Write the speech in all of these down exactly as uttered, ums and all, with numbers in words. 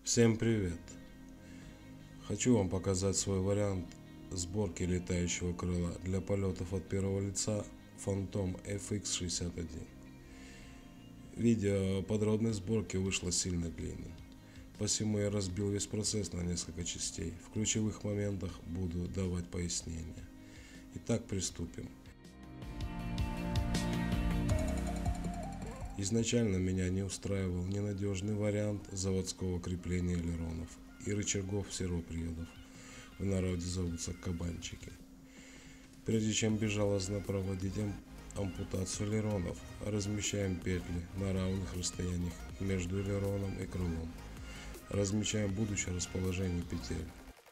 Всем привет! Хочу вам показать свой вариант сборки летающего крыла для полетов от первого лица Phantom эф икс шестьдесят один. Видео о подробной сборке вышло сильно длинным, посему я разбил весь процесс на несколько частей. В ключевых моментах буду давать пояснения. Итак, приступим. Изначально меня не устраивал ненадежный вариант заводского крепления элеронов и рычагов сервоприводов, в народе зовутся кабанчики. Прежде чем безжалостно проводить ампутацию элеронов, размещаем петли на равных расстояниях между элероном и крылом. Размечаем будущее расположение петель.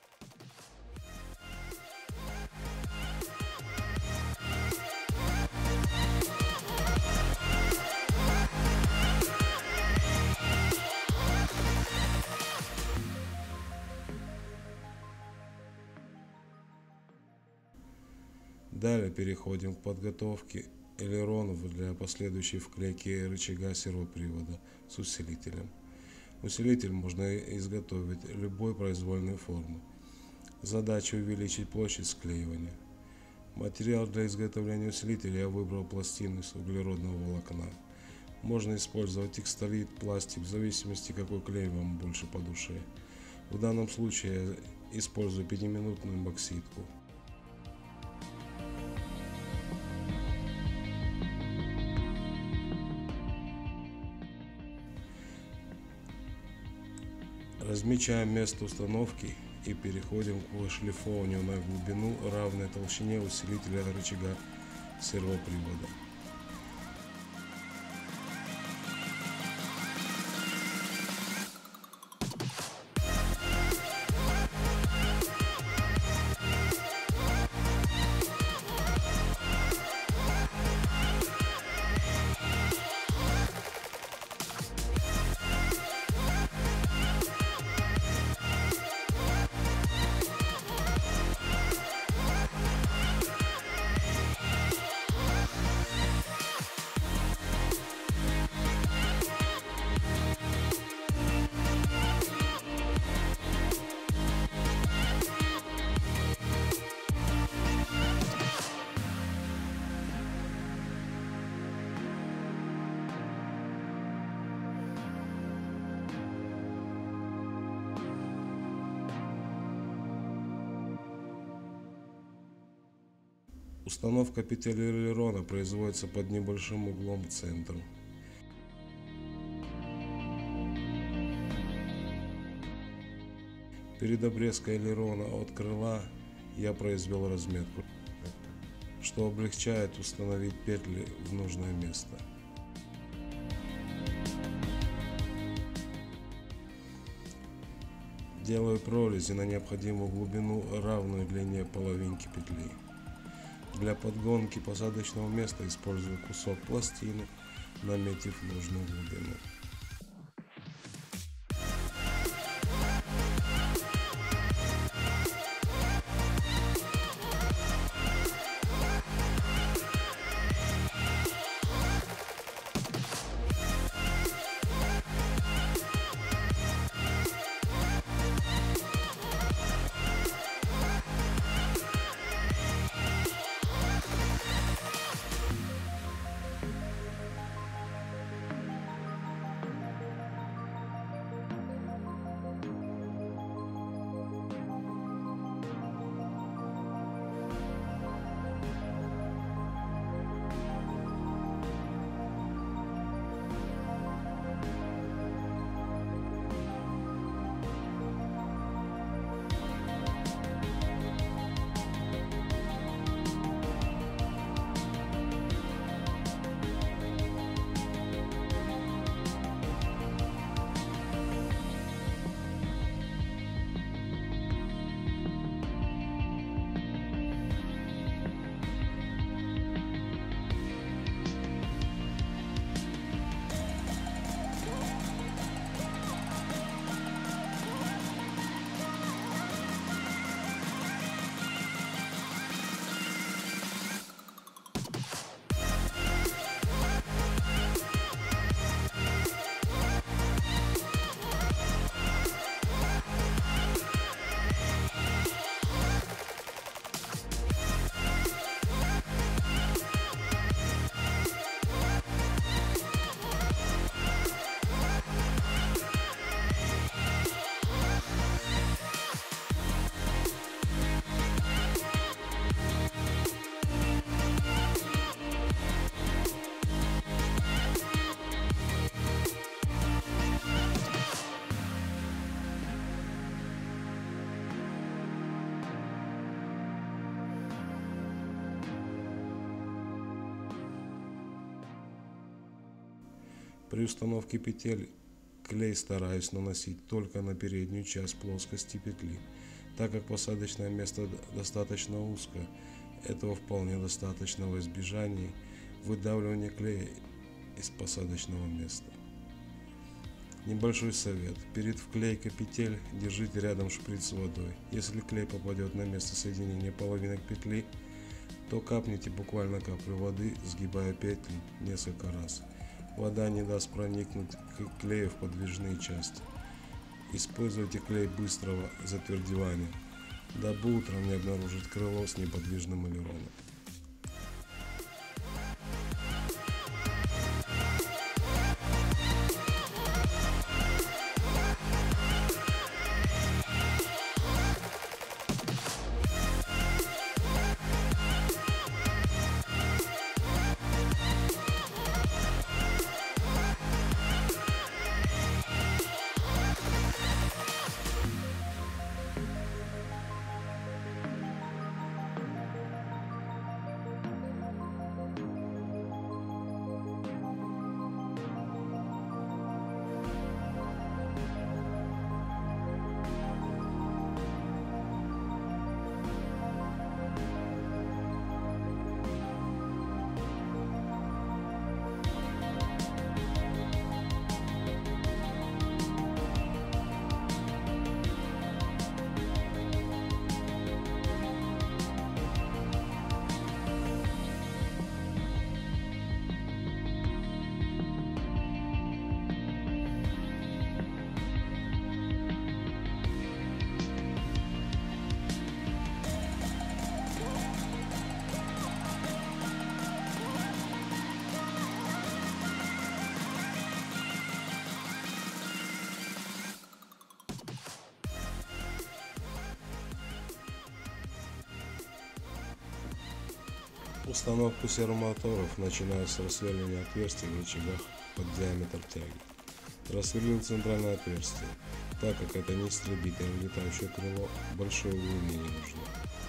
Далее переходим к подготовке элеронов для последующей вклейки рычага сервопривода с усилителем. Усилитель можно изготовить любой произвольной формы. Задача увеличить площадь склеивания. Материал для изготовления усилителя я выбрал пластину из углеродного волокна. Можно использовать текстолит, пластик, в зависимости какой клей вам больше по душе. В данном случае я использую пятиминутную бокситку. Размечаем место установки и переходим к вышлифованию на глубину, равной толщине усилителя рычага сервопривода. Установка петель элерона производится под небольшим углом к центру. Перед обрезкой элерона от крыла я произвел разметку, что облегчает установить петли в нужное место. Делаю прорези на необходимую глубину, равную длине половинки петли. Для подгонки посадочного места использую кусок пластины, наметив нужную глубину. При установке петель клей стараюсь наносить только на переднюю часть плоскости петли, так как посадочное место достаточно узкое. Этого вполне достаточно во избежание выдавливания клея из посадочного места. Небольшой совет. Перед вклейкой петель держите рядом шприц с водой. Если клей попадет на место соединения половинок петли, то капните буквально каплю воды, сгибая петли несколько раз. Вода не даст проникнуть к клею в подвижные части. Используйте клей быстрого затвердевания, дабы утром не обнаружить крыло с неподвижным элероном. Установку сервомоторов начинаю с рассверления отверстий в рычагах под диаметр тяги. Рассверлил центральное отверстие, так как это не истребитель, а летающее крыло, большое углы мне не нужно.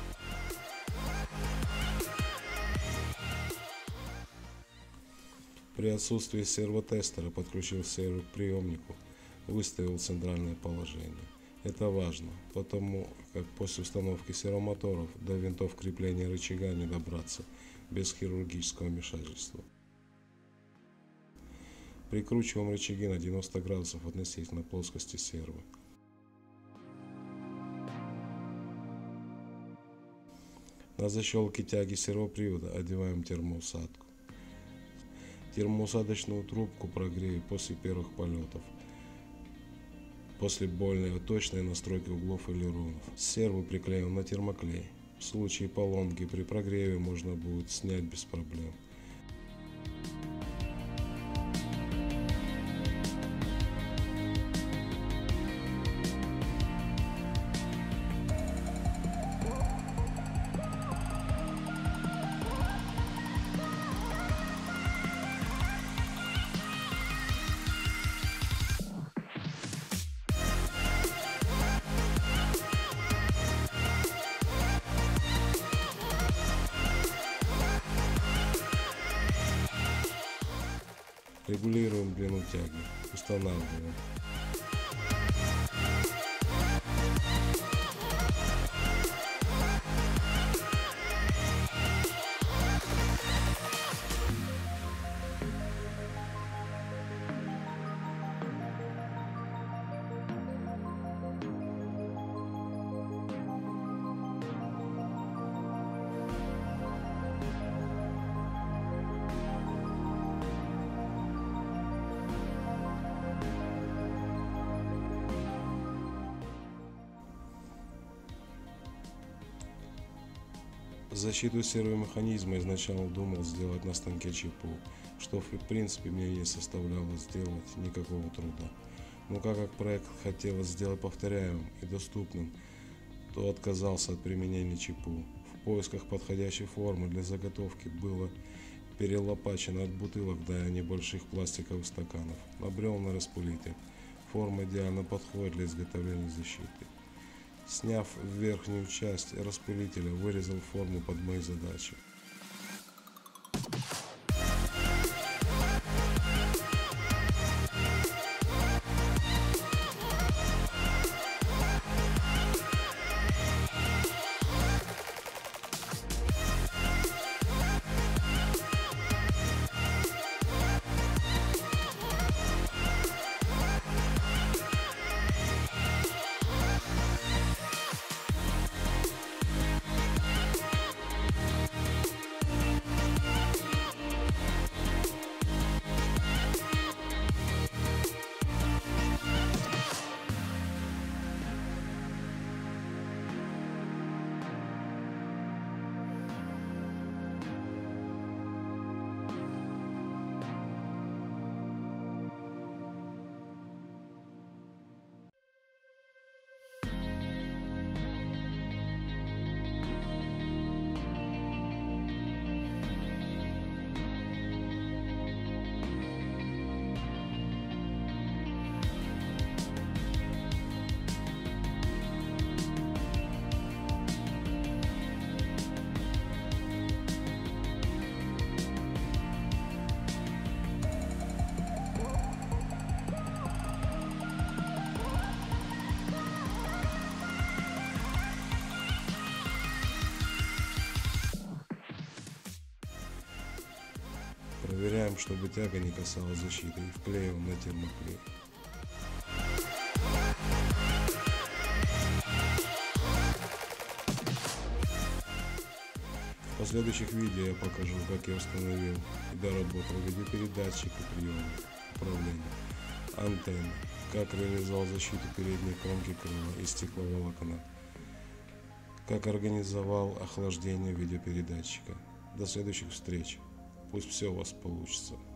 При отсутствии сервотестера подключил сервер к приемнику, выставил центральное положение. Это важно, потому как после установки сервомоторов до винтов крепления рычага не добраться без хирургического вмешательства. Прикручиваем рычаги на девяносто градусов относительно плоскости серва. На защелке тяги сервопривода одеваем термоусадку. Термоусадочную трубку прогрею после первых полетов, после более точной настройки углов элеронов. Серву приклеим на термоклей. В случае поломки при прогреве можно будет снять без проблем. Регулируем длину тяги, устанавливаем. Защиту сервомеханизма изначально думал сделать на станке ЧПУ, что в принципе мне не составляло сделать никакого труда. Но так как проект хотелось сделать повторяемым и доступным, то отказался от применения ЧПУ. В поисках подходящей формы для заготовки было перелопачено от бутылок до небольших пластиковых стаканов. Набрел на распылитель. Форма идеально подходит для изготовления защиты. Сняв верхнюю часть распылителя, вырезал форму под мои задачи. Проверяем, чтобы тяга не касалась защиты, и вклеиваем на термоклей. В последующих видео я покажу, как я установил и доработал видеопередатчик и приемник управления, антенны, как реализовал защиту передней кромки крыла из стекловолокна, как организовал охлаждение видеопередатчика. До следующих встреч. Пусть все у вас получится.